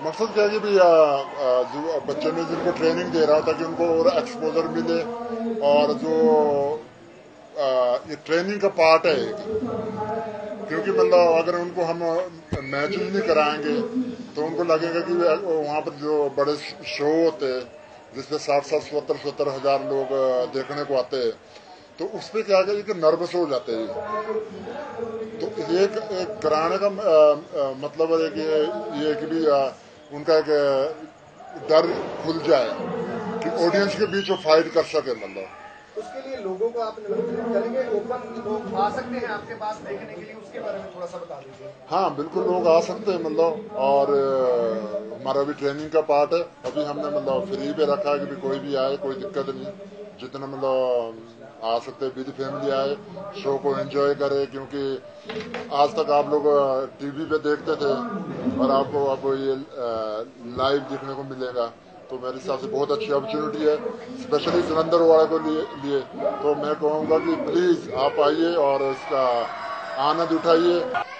मकसद क्या है कि भाई जो बच्चे में जिनको ट्रेनिंग दे रहा था कि उनको और एक्सपोजर मिले, और जो ये ट्रेनिंग का पार्ट है क्योंकि मतलब अगर उनको हम मैचेस नहीं कराएंगे तो उनको लगेगा कि वहाँ पर जो बड़े शो होते हैं जिसमें 60-60, 70-70 हजार लोग देखने को आते हैं, तो उस पर क्या है कि नर्वस हो जाते हैं। तो एक कराने का मतलब है कि ये कि भी उनका एक डर खुल जाए कि ऑडियंस के बीच वो फाइट कर सके। मतलब उसके लिए लोगों को आप करेंगे, ओपन लोग आ सकते हैं आपके पास देखने के लिए, उसके बारे में थोड़ा सा बता दीजिए। हाँ बिल्कुल, लोग आ सकते हैं मतलब, और हमारा भी ट्रेनिंग का पार्ट है। अभी हमने मतलब फ्री पे रखा है कि भी कोई भी आए, कोई दिक्कत नहीं, जितना मतलब आ सकते विद फैमिली आए, शो को एंजॉय करे। क्योंकि आज तक आप लोग टीवी पे देखते थे और आपको अब ये लाइव देखने को मिलेगा, तो मेरे हिसाब से बहुत अच्छी अपॉर्चुनिटी है, स्पेशली जलंधर वाले को लिए। तो मैं कहूँगा कि प्लीज आप आइए और इसका आनंद उठाइए।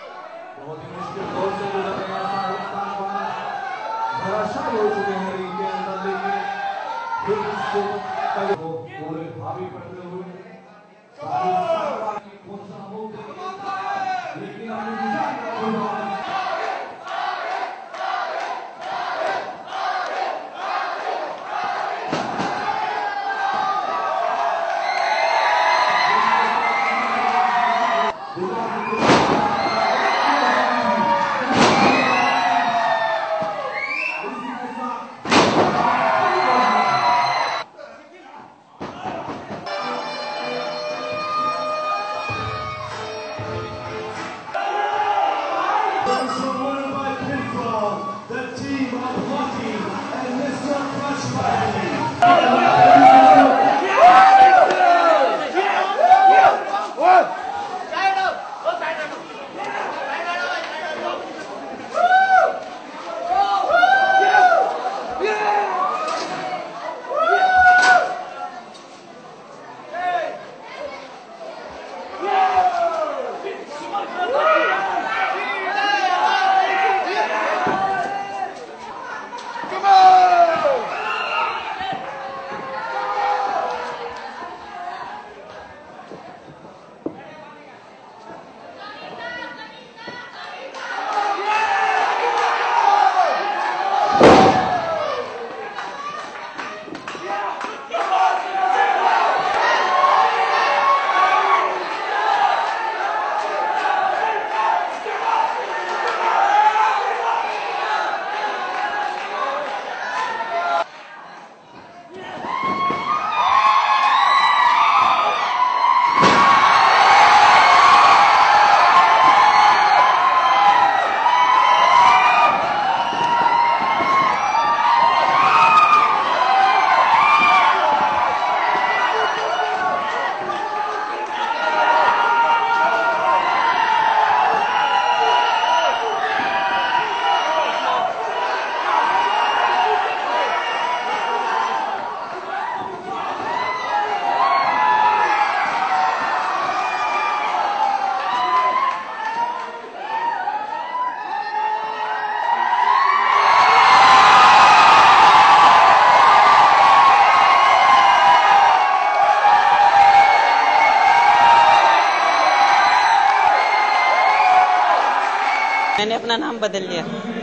मैंने अपना नाम बदल लिया।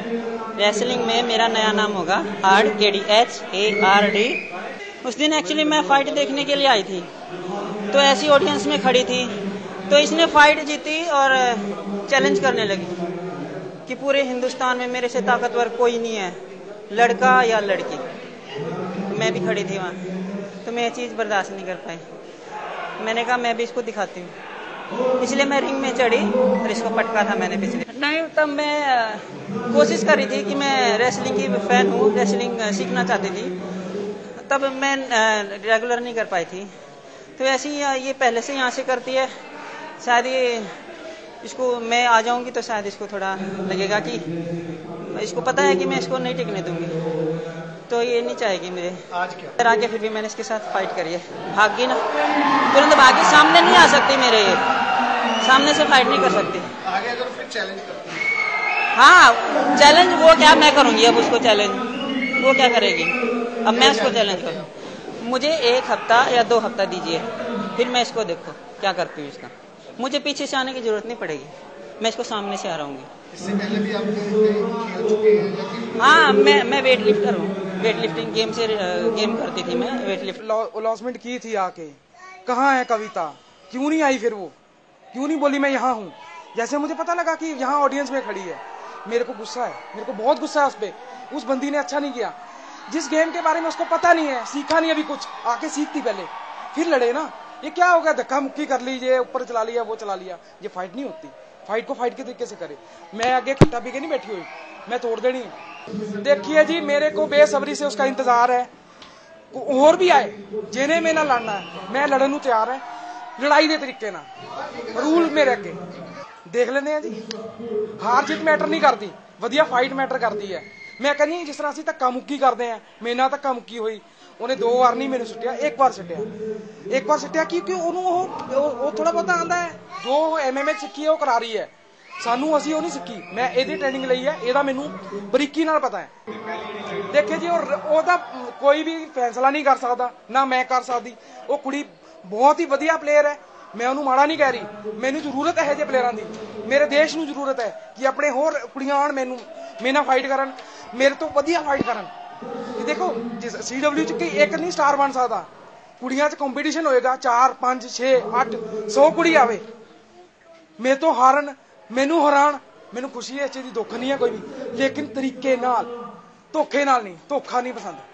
रेसलिंग में मेरा नया नाम होगा RKDHARD। उस दिन एक्चुअली मैं फाइट देखने के लिए आई थी, तो ऐसी ऑडियंस में खड़ी थी, तो इसने फाइट जीती और चैलेंज करने लगी कि पूरे हिंदुस्तान में मेरे से ताकतवर कोई नहीं है, लड़का या लड़की। मैं भी खड़ी थी वहाँ, तो मैं ये चीज़ बर्दाश्त नहीं कर पाई। मैंने कहा मैं भी इसको दिखाती हूँ, इसलिए मैं रिंग में चढ़ी और इसको पटका था मैंने पिछले नहीं। तब मैं कोशिश कर रही थी कि मैं रेसलिंग की फैन हूँ, रेसलिंग सीखना चाहती थी, तब मैं रेगुलर नहीं कर पाई थी। तो ऐसे ही ये पहले से यहाँ से करती है, शायद ये इसको मैं आ जाऊंगी तो शायद इसको थोड़ा लगेगा कि इसको पता है कि मैं इसको नहीं टिकने दूंगी, तो ये नहीं चाहेगी मेरे। आज क्या आके फिर भी मैंने इसके साथ फाइट करी है, भागी ना, तुरंत भागी, सामने नहीं आ सकती मेरे, ये सामने से फाइट नहीं कर सकती। आगे अगर फिर चैलेंज करती है हाँ चैलेंज वो क्या मैं करूंगी अब उसको चैलेंज, वो क्या करेगी अब मैं उसको चैलेंज करूँ। मुझे 1 हफ्ता या 2 हफ्ता दीजिए, फिर मैं इसको देखो क्या करती हूँ इसका। मुझे पीछे से आने की जरूरत नहीं पड़ेगी, मैं इसको सामने से हराऊंगी। इससे पहले भी आप खेल चुके हैं? हाँ मैं वेट लिफ्टर हूँ, वेट लिफ्टिंग गेम करती थी मैं, वेट लिफ्ट। लॉन्चमेंट की थी आके, कहाँ है कविता, क्यों नहीं आई, फिर वो क्यों नहीं बोली मैं यहाँ हूँ। जैसे मुझे पता लगा कि यहाँ ऑडियंस में खड़ी है, मेरे को गुस्सा है, मेरे को बहुत गुस्सा है उस पर। उस बंदी ने अच्छा नहीं किया, जिस गेम के बारे में उसको पता नहीं है, सीखा नहीं अभी कुछ, आके सीखती पहले फिर लड़े ना। ये क्या हो गया, धक्का मुक्की कर लीजिए, ऊपर चला लिया, वो चला लिया, ये फाइट नहीं होती। फाइट को फाइट के तरीके से करे। मैं आगे खट्टा पी के नहीं बैठी हुई, मैं तोड़ देनी। देखिए जी, मेरे को बेसब्री से उसका इंतजार है, और भी आए जिन्हें में ना लड़ना है, मैं लड़न तैयार है, लड़ाई के तरीके ना, रूल मेरे अगे देख लेने हैं जी। हार जीत मैटर नहीं करती, वधिया फाइट मैटर करती है। मैं कहनी जिस तरह ਅਸੀਂ ਧੱਕਾ ਮੁੱਕੀ ਕਰਦੇ ਆ, ਮੇਰੇ ਨਾਲ ਧੱਕਾ ਮੁੱਕੀ ਹੋਈ, ਉਹਨੇ 2 ਵਾਰ ਨਹੀਂ ਮੈਨੂੰ ਸੁੱਟਿਆ, 1 ਵਾਰ ਸੁੱਟਿਆ ਕਿਉਂਕਿ ਉਹਨੂੰ ਉਹ ਥੋੜਾ ਬਹੁਤਾ ਆਂਦਾ ਹੈ, ਜੋ MMA ਸਿੱਖੀ ਹੈ ਉਹ ਕਰਾ ਰਹੀ ਹੈ ਸਾਨੂੰ, ਅਸੀਂ ਉਹ ਨਹੀਂ ਸਿੱਖੀ। ਮੈਂ ਇਹਦੀ ਟ੍ਰੇਨਿੰਗ ਲਈ ਹੈ, ਇਹਦਾ ਮੈਨੂੰ ਬਰੀਕੀ ਨਾਲ ਪਤਾ ਹੈ। ਦੇਖੇ ਜੀ ਉਹਦਾ ਕੋਈ ਵੀ ਫੈਸਲਾ ਨਹੀਂ ਕਰ ਸਕਦਾ, ਨਾ ਮੈਂ ਕਰ ਸਕਦੀ। ਉਹ ਕੁੜੀ ਬਹੁਤ ਹੀ ਵਧੀਆ ਪਲੇਅਰ ਹੈ, मैं ਉਹਨੂੰ ਮਾੜਾ ਨਹੀਂ ਕਹਿ ਰਹੀ। ਮੈਨੂੰ ਜ਼ਰੂਰਤ ਹੈ ਇਹੋ ਜਿਹੇ ਪਲੇਅਰਾਂ ਦੀ, ਮੇਰੇ ਦੇਸ਼ ਨੂੰ ਜ਼ਰੂਰਤ ਹੈ ਕਿ ਆਪਣੇ ਹੋਰ ਕੁੜੀਆਂ ਆਉਣ, ਮੇਰੇ ਨਾਲ फाइट ਕਰਨ, ਮੇਰੇ ਤੋਂ ਵਧੀਆ फाइट ਕਰਨ। देखो CW ਚ ਇੱਕ ਨਹੀਂ ਸਟਾਰ ਬਣ ਸਕਦਾ, ਕੁੜੀਆਂ ਚ ਕੰਪੀਟੀਸ਼ਨ ਹੋਏਗਾ, 4 5 6 8 100 ਕੁੜੀ ਆਵੇ, ਮੇਰੇ ਤੋਂ ਹਾਰਨ, ਮੈਨੂੰ ਹਰਾਣ, ਮੈਨੂੰ ਖੁਸ਼ੀ ਹੈ, ਇਸ ਚੀਜ਼ ਦੀ ਦੁੱਖ ਨਹੀਂ ਹੈ ਕੋਈ ਵੀ, ਲੇਕਿਨ ਤਰੀਕੇ ਨਾਲ, ਧੋਖੇ ਨਾਲ ਨਹੀਂ, ਧੋਖਾ ਨਹੀਂ ਪਸੰਦ।